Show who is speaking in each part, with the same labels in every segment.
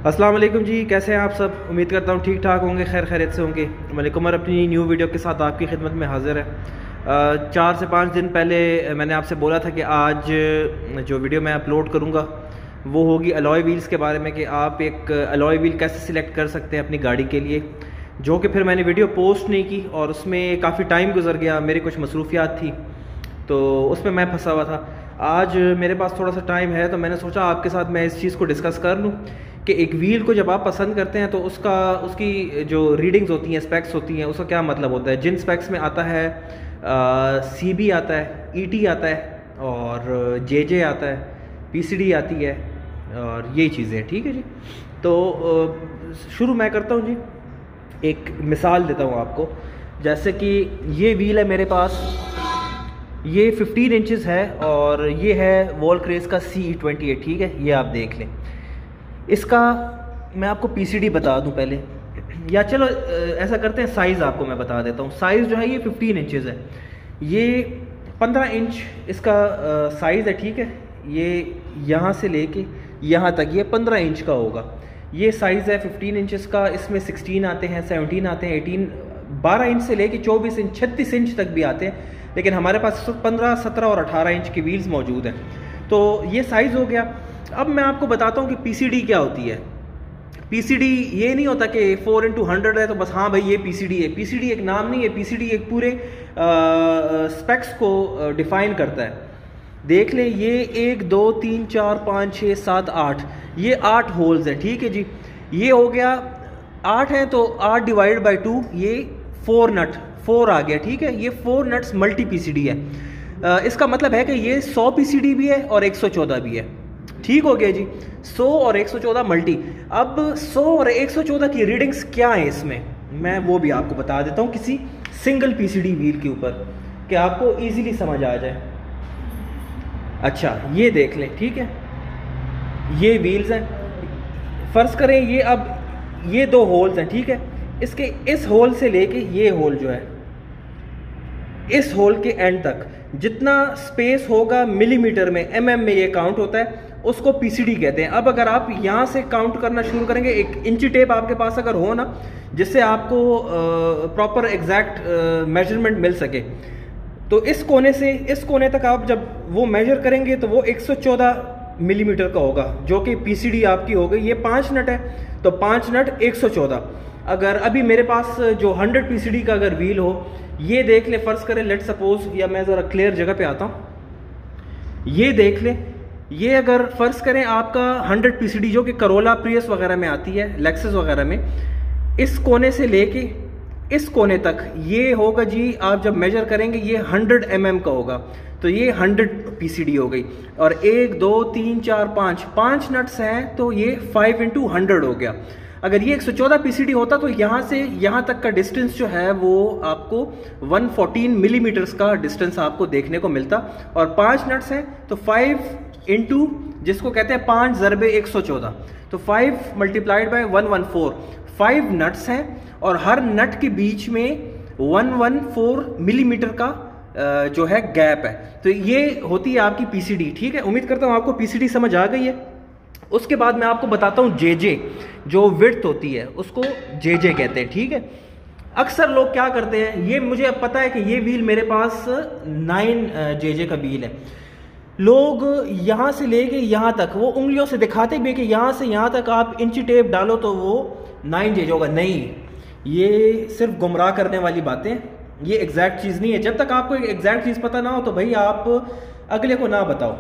Speaker 1: अस्सलाम वालेकुम जी, कैसे हैं आप सब। उम्मीद करता हूँ ठीक ठाक होंगे, खैर खैरियत से होंगे। मलिक उमर अपनी न्यू वीडियो के साथ आपकी खिदमत में हाजिर है। 4 से 5 दिन पहले मैंने आपसे बोला था कि आज जो वीडियो मैं अपलोड करूँगा वो होगी अलॉय व्हील्स के बारे में, कि आप एक अलॉय व्हील कैसे सिलेक्ट कर सकते हैं अपनी गाड़ी के लिए, जो कि फिर मैंने वीडियो पोस्ट नहीं की और उसमें काफ़ी टाइम गुजर गया, मेरी कुछ मसरूफियात थी तो उसमें मैं फंसा हुआ था। आज मेरे पास थोड़ा सा टाइम है तो मैंने सोचा आपके साथ मैं इस चीज़ को डिस्कस कर लूँ कि एक व्हील को जब आप पसंद करते हैं तो उसकी जो रीडिंग्स होती हैं, स्पेक्स होती हैं, उसका क्या मतलब होता है। जिन स्पेक्स में आता है CB आता है, ET आता है और JJ आता है, PCD आती है और यही चीज़ें, ठीक है जी। तो शुरू मैं करता हूँ जी, एक मिसाल देता हूँ आपको। जैसे कि ये व्हील है मेरे पास, ये 15 इंचज़ है और ये है वॉलक्रेज का CE28, ठीक है। ये आप देख लें। इसका मैं आपको PCD बता दूं पहले, या चलो ऐसा करते हैं, साइज़ आपको मैं बता देता हूँ। साइज़ जो है ये 15 इंचज़ है, ये 15 इंच इसका साइज़ है, ठीक है। ये यहाँ से लेके यहाँ तक ये 15 इंच का होगा। ये साइज़ है 15 इंचज़ का। इसमें 16 आते हैं, 17 आते हैं, 18, 12 इंच से लेके 24 इंच, 36 इंच तक भी आते हैं, लेकिन हमारे पास 15, 17 और 18 इंच की व्हील्स मौजूद हैं। तो ये साइज़ हो गया। अब मैं आपको बताता हूँ कि PCD क्या होती है। PCD ये नहीं होता कि 4x100 है तो बस हाँ भाई ये PCD है। PCD एक नाम नहीं है, PCD एक पूरे स्पेक्स को डिफाइन करता है। देख ले, ये 1 2 3 4 5 6 7 8, ये 8 होल्स है, ठीक है जी। ये हो गया 8 है तो 8 डिवाइड बाई 2, ये 4 नट 4 आ गया, ठीक है। ये 4 नट्स मल्टी PCD है। इसका मतलब है कि ये 100 PCD भी है और 114 भी है, ठीक हो गया जी। 100 और 114 मल्टी। अब 100 और 114 की रीडिंग्स क्या है इसमें, मैं वो भी आपको बता देता हूँ किसी सिंगल PCD व्हील के ऊपर, कि आपको इजीली समझ आ जाए। अच्छा, ये देख लें, ठीक है। ये व्हील्स हैं, फर्ज करें ये, अब ये 2 होल्स हैं, ठीक है। इसके इस होल से लेके ये होल जो है, इस होल के एंड तक जितना स्पेस होगा मिलीमीटर में, MM में ये काउंट होता है, उसको PCD कहते हैं। अब अगर आप यहाँ से काउंट करना शुरू करेंगे, एक इंची टेप आपके पास अगर हो ना, जिससे आपको प्रॉपर एग्जैक्ट मेजरमेंट मिल सके, तो इस कोने से इस कोने तक आप जब वो मेजर करेंगे तो वो 114 मिलीमीटर का होगा, जो कि PCD आपकी हो गई। ये 5 नट है तो 5 नट 114। अगर अभी मेरे पास जो 100 PCD का अगर व्हील हो, ये देख ले, फर्ज करें, लेट सपोज, या मैं ज़रा क्लियर जगह पे आता हूँ, ये देख ले, ये अगर फर्ज करें आपका 100 PCD जो कि करोला प्रियस वगैरह में आती है, लेक्सस वगैरह में, इस कोने से लेके इस कोने तक ये होगा जी। आप जब मेजर करेंगे ये 100 mm का होगा, तो ये 100 PCD हो गई। और 1 2 3 4 5 नट्स हैं तो ये 5 × 100 हो गया। अगर ये 114 PCD होता तो यहाँ से यहाँ तक का डिस्टेंस जो है वो आपको 114 मिलीमीटर्स का डिस्टेंस आपको देखने को मिलता। और 5 नट्स हैं तो 5 × जिसको कहते हैं 5 × 114, तो 5 × 114, 5 नट्स हैं और हर नट के बीच में 114 मिलीमीटर का जो है गैप है। तो ये होती है आपकी PCD, ठीक है। उम्मीद करता हूँ आपको PCD समझ आ गई है। उसके बाद मैं आपको बताता हूँ JJ, जो विड्थ होती है उसको JJ कहते हैं, ठीक है। अक्सर लोग क्या करते हैं, ये मुझे अब पता है कि ये व्हील मेरे पास 9 JJ का व्हील है। लोग यहाँ से लेके यहाँ तक वो उंगलियों से दिखाते भी कि यहाँ से यहाँ तक आप इंची टेप डालो तो वो 9 JJ होगा। नहीं, ये सिर्फ गुमराह करने वाली बातें, ये एग्जैक्ट चीज़ नहीं है। जब तक आपको एक एग्जैक्ट चीज़ पता ना हो तो भाई आप अगले को ना बताओ।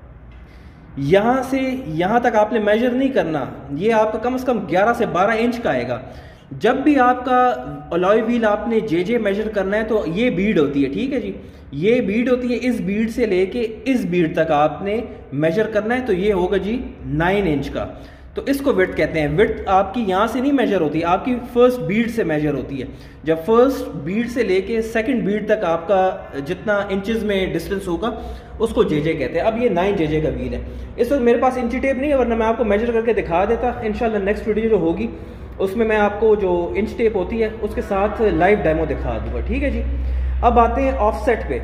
Speaker 1: यहाँ से यहाँ तक आपने मेजर नहीं करना, ये आपका कम से कम 11 से 12 इंच का आएगा। जब भी आपका अलॉय व्हील आपने JJ मेजर करना है तो ये बीड होती है, ठीक है जी। ये बीड होती है, इस बीड से लेके इस बीड तक आपने मेजर करना है, तो ये होगा जी 9 इंच का। तो इसको विड्थ कहते हैं। विड्थ आपकी यहाँ से नहीं मेजर होती, आपकी फर्स्ट बीड से मेजर होती है। जब फर्स्ट बीड से लेके सेकंड बीड तक आपका जितना इंचेस में डिस्टेंस होगा उसको JJ कहते हैं। अब ये 9 JJ का व्हील है। इस वक्त मेरे पास इंची टेप नहीं है, वरना मैं आपको मेजर करके दिखा देता। इंशाल्लाह नेक्स्ट वीडियो जो होगी उसमें मैं आपको जो इंच टेप होती है उसके साथ लाइव डेमो दिखा दूंगा, ठीक है जी। अब आते हैं ऑफसेट पे।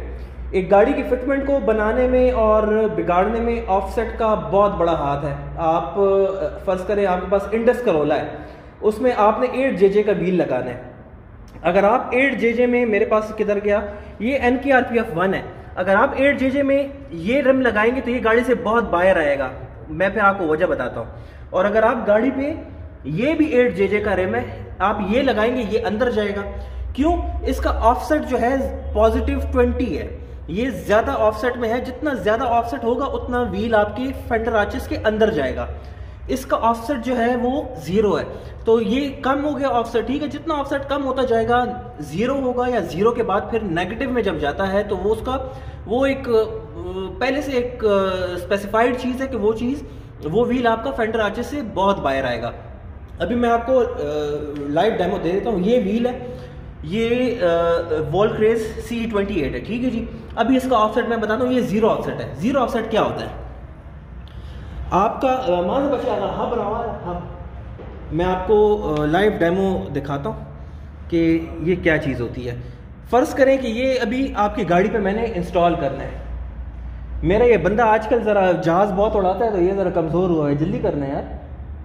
Speaker 1: एक गाड़ी की फिटमेंट को बनाने में और बिगाड़ने में ऑफसेट का बहुत बड़ा हाथ है। आप फर्ज करें आपके पास इंडस करोला है, उसमें आपने 8JJ का व्हील लगाना है। अगर आप 8JJ में, मेरे पास किधर गया, ये NKRPF 1 है, अगर आप 8JJ में ये रिम लगाएंगे तो ये गाड़ी से बहुत बाहर आएगा। मैं फिर आपको वजह बताता हूँ। और अगर आप गाड़ी पे ये भी 8JJ का रिम है, आप ये लगाएंगे, ये अंदर जाएगा। क्यों? इसका ऑफसेट जो है +20 है, ये ज्यादा ऑफसेट में है। जितना ज्यादा ऑफसेट होगा उतना व्हील आपके फेंडर आर्चेस के अंदर जाएगा। इसका ऑफसेट जो है वो 0 है, तो ये कम हो गया ऑफसेट, ठीक है। जितना ऑफसेट कम होता जाएगा 0 होगा, या 0 के बाद फिर नेगेटिव में जब जाता है तो वो उसका वो एक पहले से एक स्पेसिफाइड चीज़ है कि वो व्हील आपका फेंडर आर्चेस से बहुत बाहर आएगा। अभी मैं आपको लाइव डेमो दे देता हूँ। ये व्हील है, ये वोल्क्रेज CE28 है, ठीक है जी। अभी इसका ऑफसेट मैं बताता हूँ, ये 0 ऑफसेट है। 0 ऑफसेट क्या होता है? आपका हब रहा हब, मैं आपको लाइव डेमो दिखाता हूँ कि ये क्या चीज़ होती है। फ़र्ज़ करें कि ये अभी आपकी गाड़ी पे मैंने इंस्टॉल करना है। मेरा ये बंदा आजकल ज़रा जहाज़ बहुत उड़ाता है तो ये ज़रा कमज़ोर हुआ है, जल्दी करना है यार।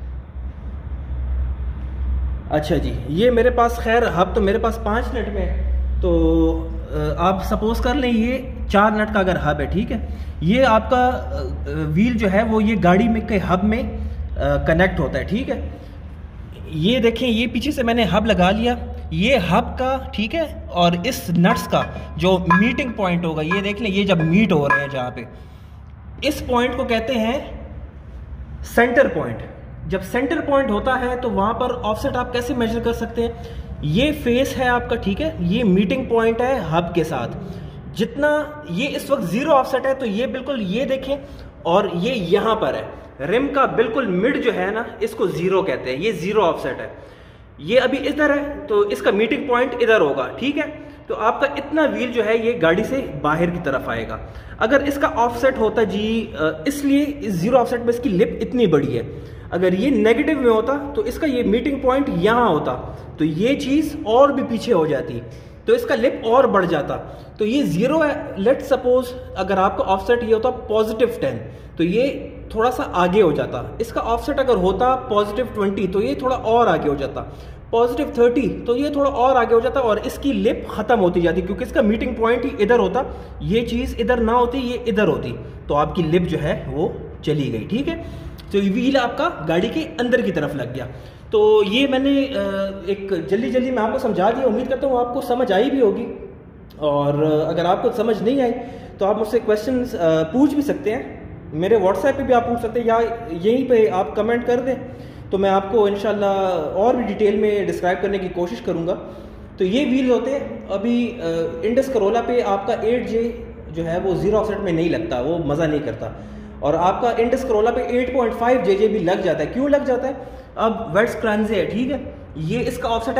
Speaker 1: अच्छा जी, ये मेरे पास खैर हब तो मेरे पास 5 नट में है, तो आप सपोज कर लें ये 4 नट का अगर हब है, ठीक है। ये आपका व्हील जो है वो ये गाड़ी में के हब में कनेक्ट होता है, ठीक है। ये देखें, ये पीछे से मैंने हब लगा लिया, ये हब का, ठीक है। और इस नट्स का जो मीटिंग पॉइंट होगा, ये देख लें, ये जब मीट हो रहे हैं जहाँ पे, इस पॉइंट को कहते हैं सेंटर पॉइंट। जब सेंटर पॉइंट होता है तो वहां पर ऑफसेट आप कैसे मेजर कर सकते हैं? ये फेस है आपका, ठीक है, ये मीटिंग पॉइंट है हब के साथ। जितना ये इस वक्त 0 ऑफसेट है तो ये बिल्कुल, ये देखें, और ये यहां पर है रिम का बिल्कुल मिड जो है ना, इसको 0 कहते हैं। ये 0 ऑफसेट है। ये अभी इधर है तो इसका मीटिंग पॉइंट इधर होगा, ठीक है। तो आपका इतना व्हील जो है ये गाड़ी से बाहर की तरफ आएगा। अगर इसका ऑफसेट होता जी, इसलिए इस 0 ऑफसेट में इसकी लिप इतनी बड़ी है। अगर ये नेगेटिव में होता तो इसका ये मीटिंग पॉइंट यहां होता, तो ये चीज और भी पीछे हो जाती, तो इसका लिप और बढ़ जाता। तो ये 0 है। लेट सपोज अगर आपका ऑफसेट ये होता +10, तो ये थोड़ा सा आगे हो जाता। इसका ऑफसेट अगर होता +20 तो ये थोड़ा और आगे हो जाता। +30 तो ये थोड़ा और आगे हो जाता, और इसकी लिप खत्म होती जाती, क्योंकि इसका मीटिंग पॉइंट ही इधर होता। ये चीज इधर ना होती, ये इधर होती, तो आपकी लिप जो है वो चली गई, ठीक है। तो व्हील आपका गाड़ी के अंदर की तरफ लग गया। तो ये मैंने एक जल्दी मैं आपको समझा दिया। उम्मीद करता हूँ आपको समझ आई भी होगी, और अगर आपको समझ नहीं आई तो आप मुझसे क्वेश्चंस पूछ भी सकते हैं। मेरे व्हाट्सएप पे भी आप पूछ सकते हैं, या यहीं पे आप कमेंट कर दें, तो मैं आपको इंशाल्लाह और भी डिटेल में डिस्क्राइब करने की कोशिश करूँगा। तो ये व्हील होते हैं। अभी इंडस करोला पे आपका 8J जो है वो 0 ऑफसेट में नहीं लगता, वो मज़ा नहीं करता। और आपका इंडस करोला पे 8.5JJ भी लग जाता है। क्यों लग जाता है? अब वेट्स क्रांजे है, ठीक है, ये इसका ऑफसेट है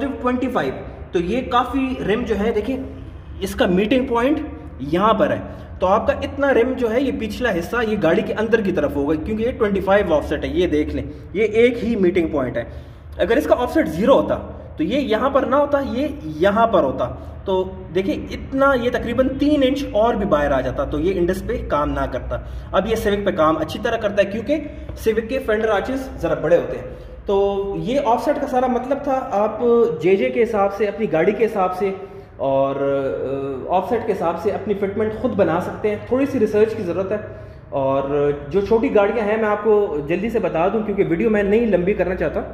Speaker 1: +25, तो ये काफ़ी रिम जो है, देखिए इसका मीटिंग पॉइंट यहाँ पर है, तो आपका इतना रिम जो है ये पिछला हिस्सा ये गाड़ी के अंदर की तरफ होगा, क्योंकि ये 25 ऑफसेट है। ये देख लें, ये एक ही मीटिंग पॉइंट है। अगर इसका ऑफसेट 0 होता तो ये यहाँ पर ना होता, ये यहाँ पर होता, तो देखिए इतना, ये तकरीबन 3 इंच और भी बाहर आ जाता, तो ये इंडस पे काम ना करता। अब ये सिविक पे काम अच्छी तरह करता है, क्योंकि सिविक के फेंडर आर्चेस ज़रा बड़े होते हैं। तो ये ऑफसेट का सारा मतलब था। आप JJ के हिसाब से, अपनी गाड़ी के हिसाब से और ऑफसेट के हिसाब से अपनी फिटमेंट खुद बना सकते हैं। थोड़ी सी रिसर्च की ज़रूरत है, और जो छोटी गाड़ियाँ हैं मैं आपको जल्दी से बता दूँ, क्योंकि वीडियो मैं नहीं लंबी करना चाहता।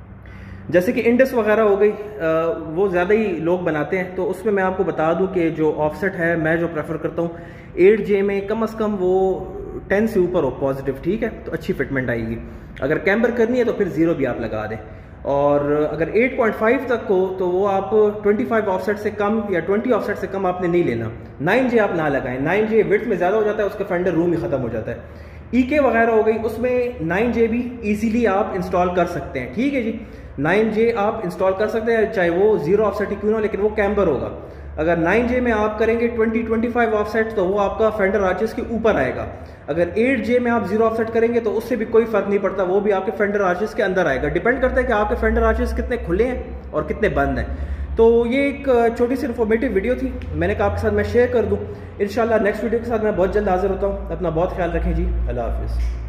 Speaker 1: जैसे कि इंडस वगैरह हो गई, वो ज़्यादा ही लोग बनाते हैं, तो उसमें मैं आपको बता दूं कि जो ऑफसेट है मैं जो प्रेफर करता हूँ 8J में कम से कम वो 10 से ऊपर हो पॉजिटिव, ठीक है, तो अच्छी फिटमेंट आएगी। अगर कैम्बर करनी है तो फिर 0 भी आप लगा दें, और अगर 8.5 तक हो तो वो आप 25 ऑफसेट से कम या 20 ऑफसेट से कम आपने नहीं लेना। 9J आप ना लगाएं, 9J विड्थ में ज़्यादा हो जाता है, उसका फेंडर रूम ही ख़त्म हो जाता है। EK वगैरह हो गई, उसमें 9J भी ईजीली आप इंस्टॉल कर सकते हैं, ठीक है जी। 9J आप इंस्टॉल कर सकते हैं, चाहे वो 0 ऑफसेट ही क्यों ना, लेकिन वो कैम्बर होगा। अगर 9J में आप करेंगे 20-25 ऑफसेट तो वो आपका फेंडर आर्चेस के ऊपर आएगा। अगर 8J में आप 0 ऑफसेट करेंगे तो उससे भी कोई फर्क नहीं पड़ता, वो भी आपके फेंडर आर्चेस के अंदर आएगा। डिपेंड करता है कि आपके फेंडर आर्चेस कितने खुले हैं और कितने बंद हैं। तो ये एक छोटी सी इन्फॉर्मेटिव वीडियो थी, मैंने कहा आपके साथ मैं शेयर कर दूँ। इंशाल्लाह नेक्स्ट वीडियो के साथ मैं बहुत जल्द हाजिर होता हूँ। अपना बहुत ख्याल रखें जी। अल्लाह हाफिज़।